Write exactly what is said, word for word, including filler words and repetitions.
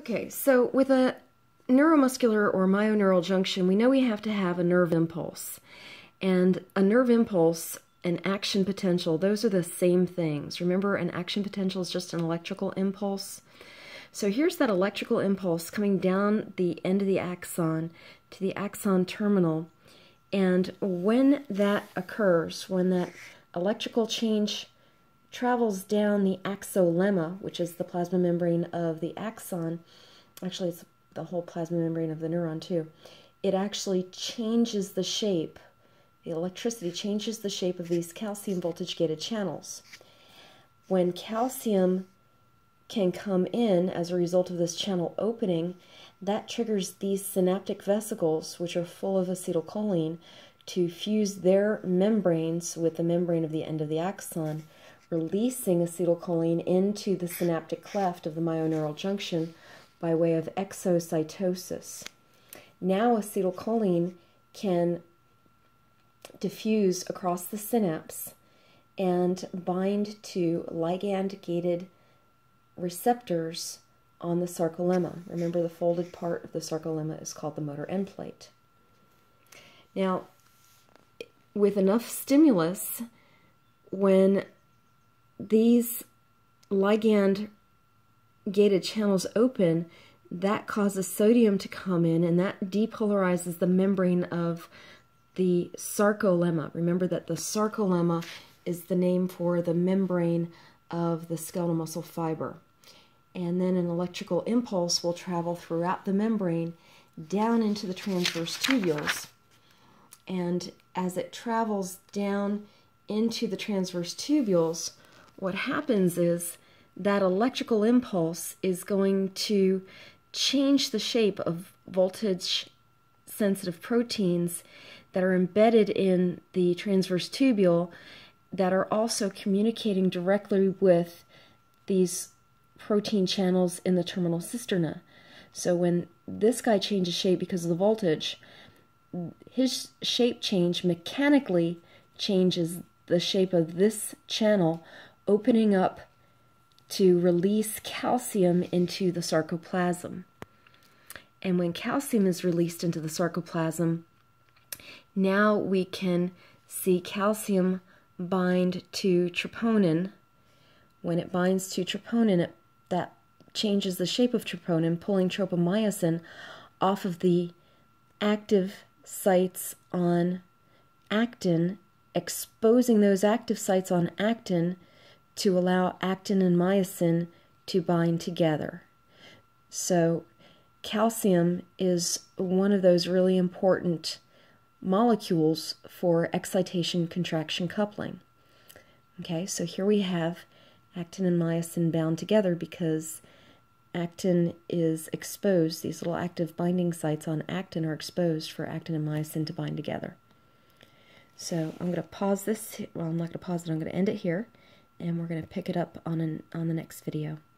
Okay, so with a neuromuscular or myoneural junction, we know we have to have a nerve impulse. And a nerve impulse and action potential, those are the same things. Remember, an action potential is just an electrical impulse. So here's that electrical impulse coming down the end of the axon to the axon terminal. And when that occurs, when that electrical change travels down the axolemma, which is the plasma membrane of the axon, actually it's the whole plasma membrane of the neuron too, it actually changes the shape. The electricity changes the shape of these calcium voltage-gated channels. When calcium can come in as a result of this channel opening, that triggers these synaptic vesicles, which are full of acetylcholine, to fuse their membranes with the membrane of the end of the axon, releasing acetylcholine into the synaptic cleft of the myoneural junction by way of exocytosis. Now acetylcholine can diffuse across the synapse and bind to ligand-gated receptors on the sarcolemma. Remember, the folded part of the sarcolemma is called the motor end plate. Now, with enough stimulus, when these ligand-gated channels open, that causes sodium to come in, and that depolarizes the membrane of the sarcolemma. Remember that the sarcolemma is the name for the membrane of the skeletal muscle fiber. And then an electrical impulse will travel throughout the membrane down into the transverse tubules. And as it travels down into the transverse tubules, what happens is that electrical impulse is going to change the shape of voltage-sensitive proteins that are embedded in the transverse tubule that are also communicating directly with these protein channels in the terminal cisterna. So when this guy changes shape because of the voltage, his shape change mechanically changes the shape of this channel, opening up to release calcium into the sarcoplasm. And when calcium is released into the sarcoplasm, now we can see calcium bind to troponin. When it binds to troponin, it, that changes the shape of troponin, pulling tropomyosin off of the active sites on actin, exposing those active sites on actin to allow actin and myosin to bind together. So calcium is one of those really important molecules for excitation-contraction coupling. Okay, so here we have actin and myosin bound together because actin is exposed. These little active binding sites on actin are exposed for actin and myosin to bind together. So I'm going to pause this. Well, I'm not going to pause it. I'm going to end it here, and we're going to pick it up on, an, on the next video.